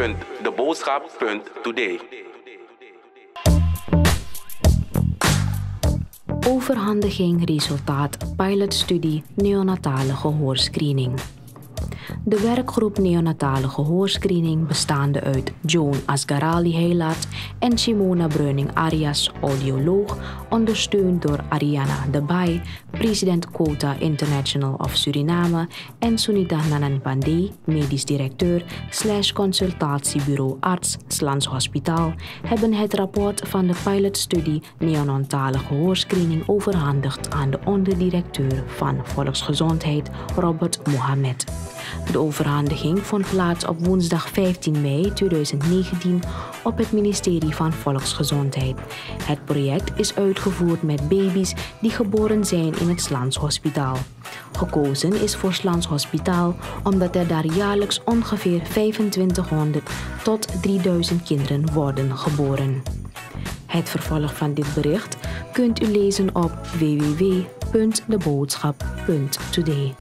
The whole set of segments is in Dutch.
www.deboodschap.today. Overhandiging resultaat pilotstudie neonatale gehoorscreening. De werkgroep neonatale gehoorscreening bestaande uit Joan Asgarali Heilat en Simona Breuning-Arias, audioloog, ondersteund door Ariana de Bay, president Quota International of Suriname, en Sunita Nananpande, medisch directeur / consultatiebureau arts Slans Hospitaal, hebben het rapport van de pilotstudie neonatale gehoorscreening overhandigd aan de onderdirecteur van Volksgezondheid, Robert Mohamed. De overhandiging vond plaats op woensdag 15 mei 2019 op het ministerie van Volksgezondheid. Het project is uitgevoerd met baby's die geboren zijn in het Slans Hospitaal. Gekozen is voor Slans Hospitaal omdat er daar jaarlijks ongeveer 2500 tot 3000 kinderen worden geboren. Het vervolg van dit bericht kunt u lezen op www.deboodschap.today.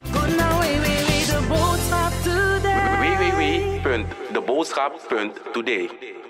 www.deboodschap.today